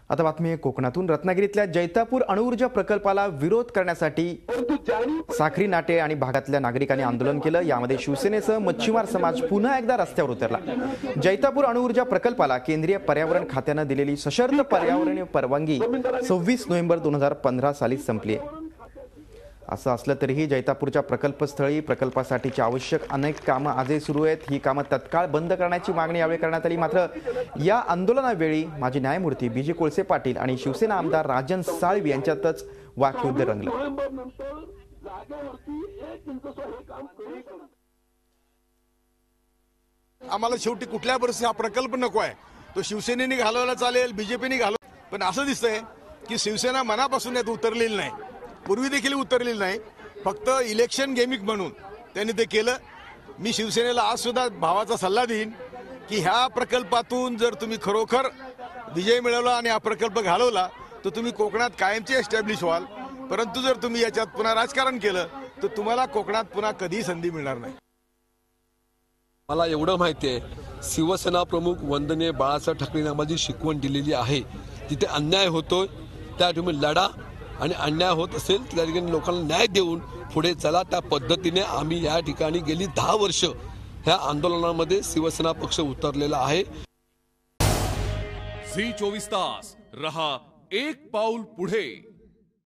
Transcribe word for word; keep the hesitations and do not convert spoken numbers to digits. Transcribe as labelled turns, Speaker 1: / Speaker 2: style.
Speaker 1: आता बातमी आहे कोकणातून। रत्नागिरीतल्या जैतापूर अणुऊर्जा प्रकल्पाला विरोध करण्यासाठी साखरी नाटे आणि भागातल्या नागरिकांनी आंदोलन केलं। यामध्ये शिवसेनेसह मच्छीमार समाज पुन्हा एकदा रस्त्यावर उतरला। जैतापूर अणुऊर्जा प्रकल्पाला केंद्रीय पर्यावरण खात्याने दिलेली सशर्त पर्यावरणीय परवानगी सव्वीस नोव्हेंबर दोन हजार पंधरा साली संपली आहे। असं असलं तरीही जैतापूरच्या प्रकल्पस्थळी प्रकल्पासाठीची आवश्यक अनेक कामं आजही सुरू आहेत। ही कामं तत्काळ बंद करण्याची मागणी यावेळी करण्यात आली। मात्र या आंदोलनावेळी माजी न्यायमूर्ती बी जे कोळसे पाटील आणि शिवसेना आमदार राजन साळवी यांच्यातच वाकयुद्ध रंगलं।
Speaker 2: आम्हाला शेवटी कुठल्या परिस्थितीत हा प्रकल्प नको आहे, तो शिवसेनेने घालवला चालेल, बीजेपीने घालव, पण असं दिसतंय की शिवसेना मनापासून यात उतरलेली नाही, पूर्वी देखील उतरलेली नाही, फक्त इलेक्शन गेमिक म्हणून त्यांनी ते केलं। मी शिवसेनेला आज सुद्धा भावाचा सल्ला देईन की ह्या प्रकल्पातून जर तुम्ही खरोखर विजय मिळवला आणि हा प्रकल्प घालवला तर तुम्ही कोकणात कायमचे एस्टॅब्लिश व्हाल, परंतु जर तुम्ही याच्यात पुन्हा राजकारण केलं तर तुम्हाला कोकणात पुन्हा कधी संधी मिळणार नाही।
Speaker 3: मला एवढं माहिती आहे, शिवसेना प्रमुख वंदनीय बाळासाहेब ठाकरे आम्हाला जी शिकवण दिलेली आहे, तिथे अन्याय होतोय त्या तुम्ही लढा आणि अन्याय होत असेल त्या ठिकाणी लोकांना न्याय देऊन पुढे चला। त्या पद्धतीने आम्ही या ठिकाणी गेली दहा वर्ष ह्या आंदोलनामध्ये शिवसेना पक्ष उतरलेला आहे।
Speaker 4: झी चोवीस तास रहा एक पाऊल पुढे।